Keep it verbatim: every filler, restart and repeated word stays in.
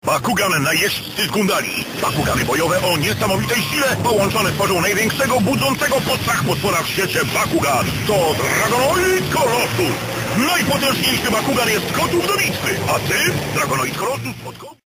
Bakugan najeźdźcy z Gundali. Bakugany bojowe o niesamowitej sile połączone tworzą największego budzącego postrach potwora w świecie Bakugan. To Dragonoid Colossus. Najpotężniejszy Bakugan jest gotów do bitwy. A ty, Dragonoid Colossus, od kogo?